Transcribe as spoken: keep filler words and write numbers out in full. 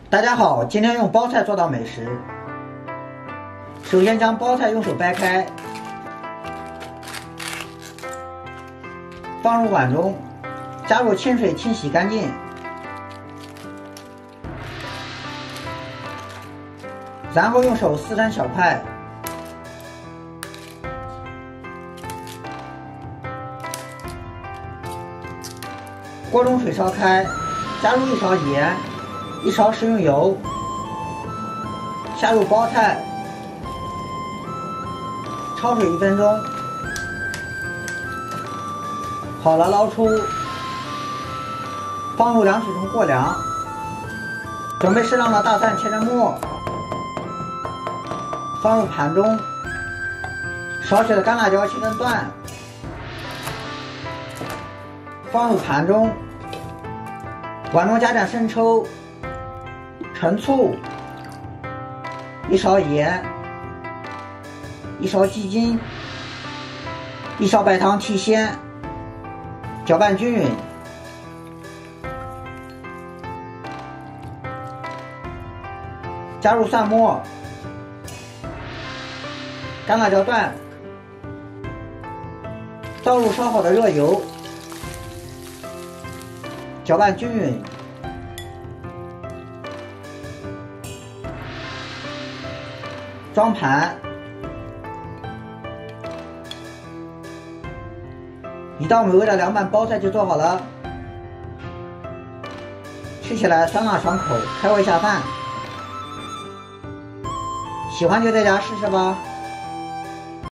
大家好，今天用包菜做道美食。首先将包菜用手掰开，放入碗中，加入清水清洗干净，然后用手撕成小块。锅中水烧开，加入一勺盐，一勺食用油，下入包菜，焯水一分钟，好了捞出，放入凉水中过凉。准备适量的大蒜切成末，放入盘中，少许的干辣椒切成段，放入盘中。碗中加点生抽、陈醋、一勺盐、一勺鸡精、一勺白糖提鲜，搅拌均匀。加入蒜末、干辣椒段，倒入烧好的热油。搅拌均匀，装盘，一道美味的凉拌包菜就做好了，吃起来酸辣爽口，开胃下饭。喜欢就在家试试吧。